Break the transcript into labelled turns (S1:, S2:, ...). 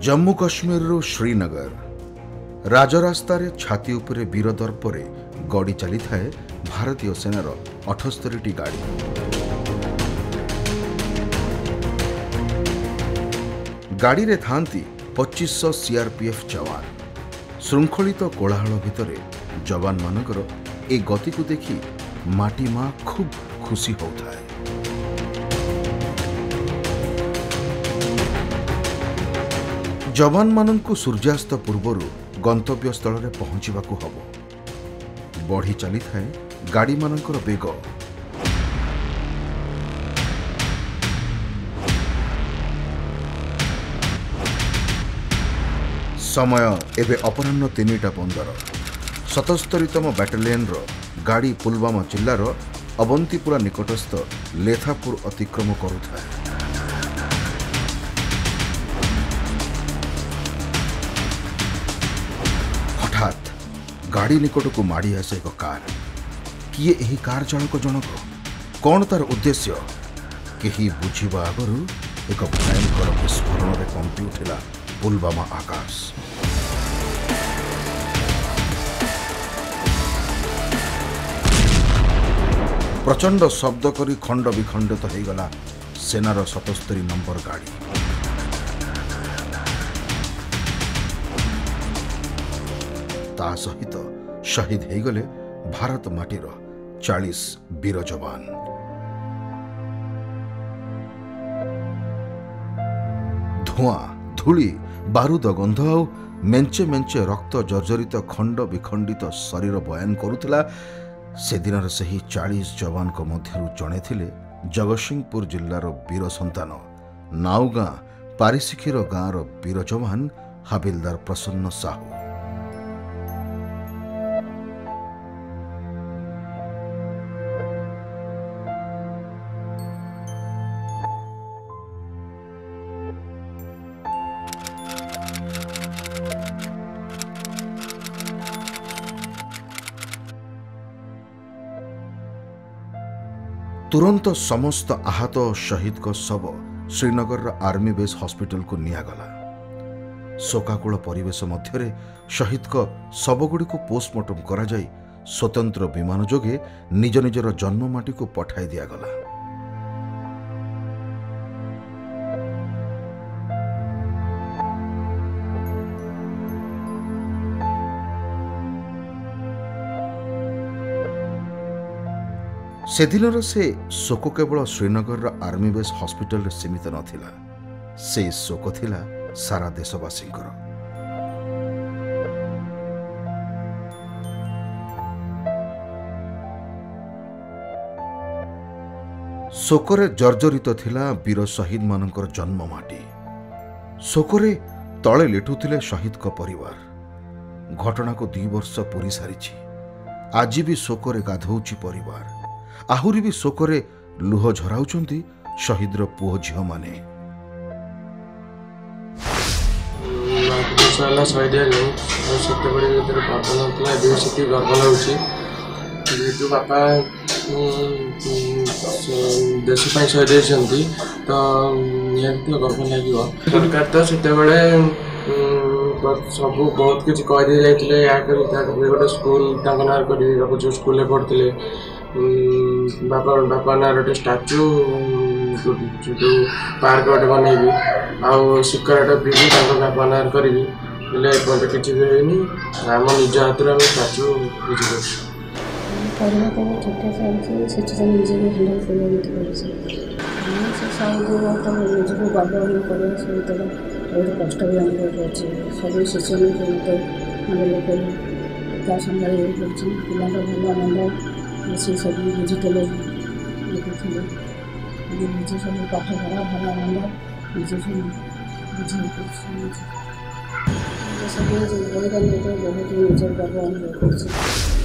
S1: जम्मू कश्मीर श्रीनगर राजरास्तार छाती उपरे वीर दर्परे गड़ी चली थाए भारतीय सेनार 78टी गाड़ी। गाड़ी रे थांती 2500 सीआरपीएफ जवान। श्रृंखलित कोलाहल भितरे जवान मानकर ए गति को देखी माटी माँ खूब खुशी होता है। जवान माननकु सूर्यास्त पूर्वर गंतव्य स्थल में पहुंचवाकू हब। बढ़ी चली थाए गाड़ी मानकर बेग। समय एवं अपराह्न 3:15। 77तम बैटालियन गाड़ी पुलवामा जिलार अवंतीपुरा निकटस्थ लेथापुर अतिक्रम करुଥାଏ। हठात गाड़ी निकट को माड़ी आसे एक कार। किए एही कार चालक जनक? कौन तार उद्देश्य? केही बुझिबा आगरु एक भयंकर विस्फोरण रे कंपी उठिला पुलवामा आकाश। प्रचंड शब्द करी खंड विखंडित हो गला सेनार 77 नंबर गाड़ी। ता सहित शहीद हो गले भारत माटीर 40 वीर जवान। धुआं धूली बारूद गंध आउ मेंचे मेंचे रक्त जर्जरित खंड विखंडित शरीर बयान करुथिला से दिनर सही 40 जवान को मध्यरु जणे थिले जगतसिंहपुर जिल्लार वीर संतान नाउगां पारिशिखिर गाँर वीर जवान हाबिलदार प्रसन्न साहू। तुरंत समस्त आहत शहीद को शव श्रीनगर आर्मी बेस हॉस्पिटल को नियागला। शोकाकुल परिवेश मध्यरे शहीद को शवगुड़ी को पोस्टमार्टम करा जाई स्वतंत्र विमान जोगे निज निजर जन्ममाटी को पठाई दियागला। से दिनर से शोक केवल श्रीनगर आर्मी बेस हॉस्पिटल सीमित नथिला। से शोक थिला सारा देशवासी। शोकरे जर्जरित थिला वीर शहीद मानकर जन्ममाटी। शोकरे तले लेटुथिले शहीद को परिवार। घटना को 2 वर्ष पूरी सारी। आज भी शोकरे गाधौची परिवार। आहुरी भी शोकरे लुह झराउछंती शहीदर पुओ झियो माने।
S2: बापा देश शहीद होती तो निहत गर्व लगे। सरकार तो से सब बहुत किसी कही जाते गोटे स्कूल ना कर स्कूल पढ़ते बापा ना गोटे स्टाच्यू जो पार्क गोटे बनैबी आउ सिक्योरिटी ब्रिज बापा ना करी किसी भी होनी आम निज हाथ में स्टाच्यू बुझे
S3: निजको गर्व कर बहुत कष्ट भी अनुभव कर सब शिशु क्या संभाल पिला भल मंद से सब बुझुले लिखुले निजे सब पाठ पढ़ा भल मंद निजे सब बुझे सब बहुत निजर गर्व अनुभव कर।